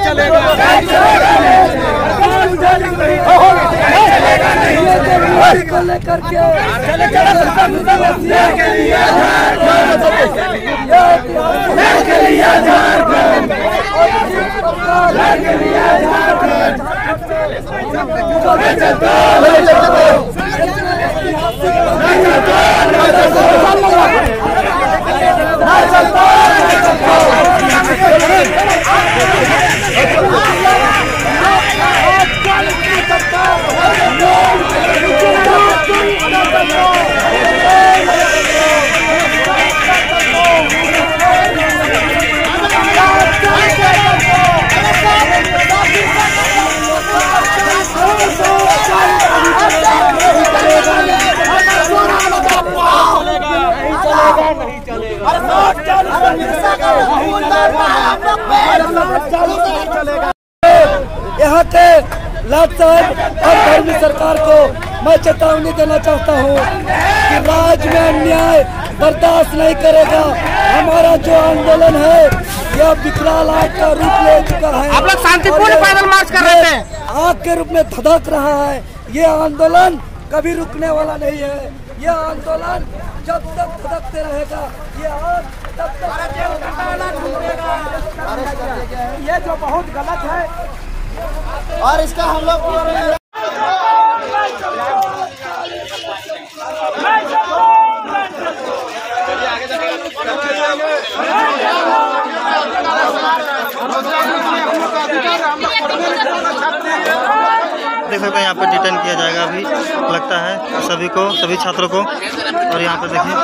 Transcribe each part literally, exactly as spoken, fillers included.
चलेगा, नहीं चलेगा, लेकर के चले चले यहाँ के लाट साहब और धर्मी सरकार को मैं चेतावनी देना चाहता हूँ कि राज्य में अन्याय बर्दाश्त नहीं करेगा। हमारा जो आंदोलन है यह विकराल आग का रूप ले चुका है। आप लोग शांतिपूर्ण पैदल मार्च कर रहे थे, आग के रूप में धधक रहा है। ये आंदोलन कभी रुकने वाला नहीं है। यह आंदोलन जब तक धधकते रहेगा, ये आग तब तक ये जो बहुत गलत है और इसका हम लोग देख सकते हैं यहाँ पर डिटेन किया जाएगा अभी लगता है सभी को, सभी छात्रों को। और यहाँ पर देखिए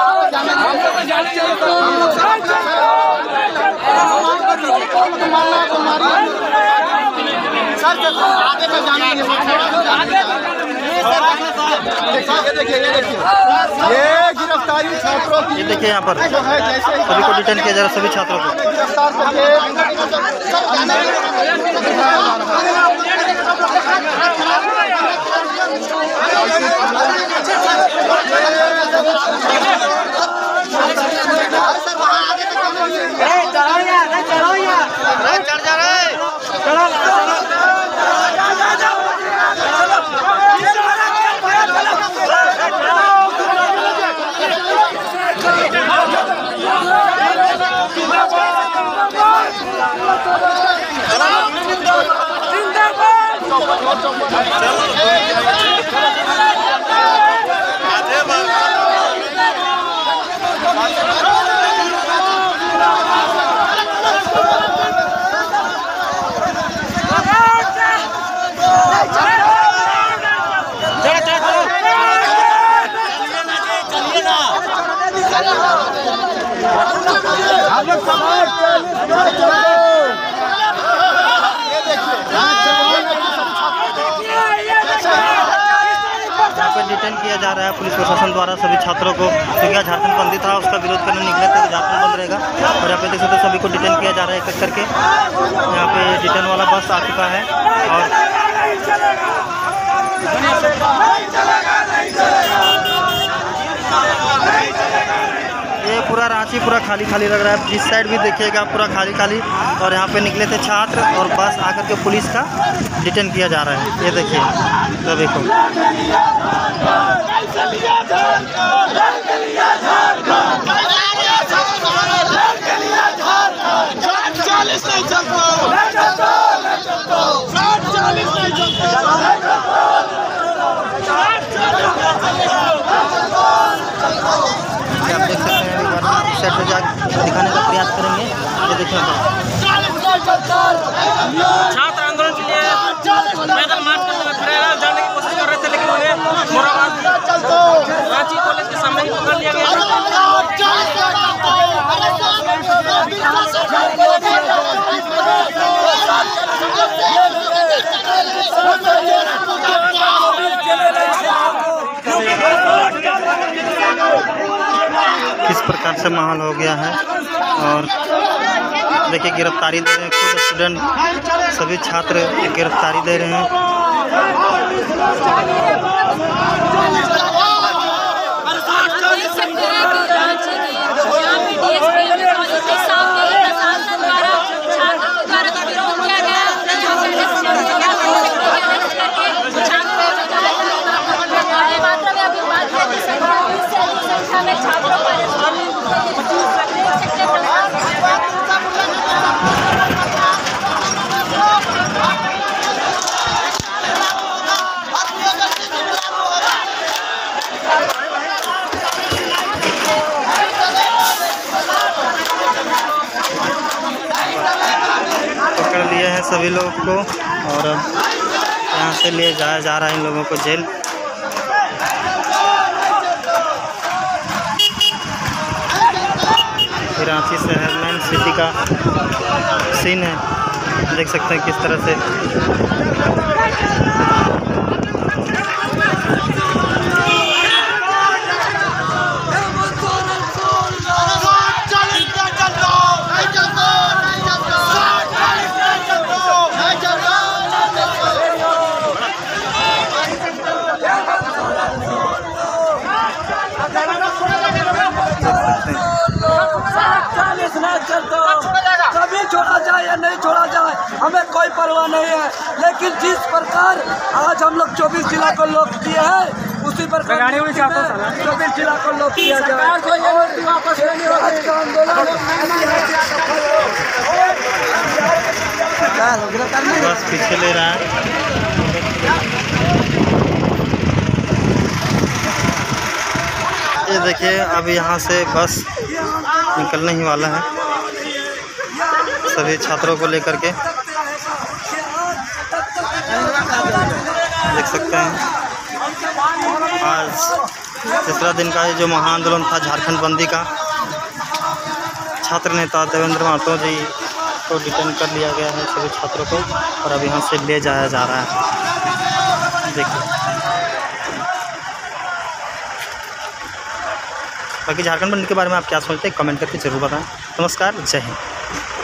ये गिरफ्तारी छात्रों की, ये देखिए यहाँ पर सभी को डिटेन किया जा रहा है, सभी छात्रों को गिरफ्तार करके डिटेन किया जा रहा है पुलिस प्रशासन द्वारा सभी छात्रों को, क्योंकि आज झारखंड बंदी था, उसका विरोध करने निकले थे तो झारखंड बंद रहेगा। और यहाँ पे देख सकते सभी को डिटेन किया जा रहा है एक एक करके। यहाँ पे डिटेन वाला बस आ चुका है और ये पूरा रांची पूरा खाली खाली लग रहा है। जिस साइड भी देखिएगा पूरा खाली खाली। और यहाँ पे निकले थे छात्र और बस आकर के पुलिस का डिटेन किया जा रहा है। ये देखिए सभी को। आप देख सकते हैं सेट पे जा दिखाने का प्रयास करेंगे। ये देखिए छात्र आंदोलन के लिए पैदल मार्च करते हुए प्रयागराज जाने की कोशिश कर रहे थे, लेकिन उन्हें मोराबाद रांची कॉलेज के सामने ही पकड़ लिया गया। किस प्रकार से माहौल हो गया है। और देखिए गिरफ्तारी दे रहे हैं, खुद स्टूडेंट सभी छात्र गिरफ्तारी दे रहे हैं। के सामने प्रशासन द्वारा छात्रों द्वारा विरोध किया सभी लोगों को और अब यहाँ से ले जाया जा रहा है इन लोगों को जेल। रांची शहर में सिटी का सीन है, देख सकते हैं किस तरह से कभी छोड़ा जाए या नहीं छोड़ा जाए हमें कोई परवाह नहीं है, लेकिन जिस प्रकार आज हम लोग चौबीस जिला को लॉक किए हैं उसी प्रकार चौबीस जिला को लॉक किया जाए। आज का आंदोलन बस पीछे ले रहा है। ये देखिए अब यहाँ से बस निकलने ही वाला है सभी छात्रों को लेकर के, देख सकते हैं। आज तीसरा दिन का ये जो महाआंदोलन था झारखंड बंदी का, छात्र नेता देवेंद्र महतो जी को डिटेन कर लिया गया है सभी छात्रों को और अब यहाँ से ले जाया जा रहा है। देखिए बाकी झारखंड बंदी के बारे में आप क्या सोचते हैं कमेंट करके जरूर बताएं। नमस्कार, जय हिंद।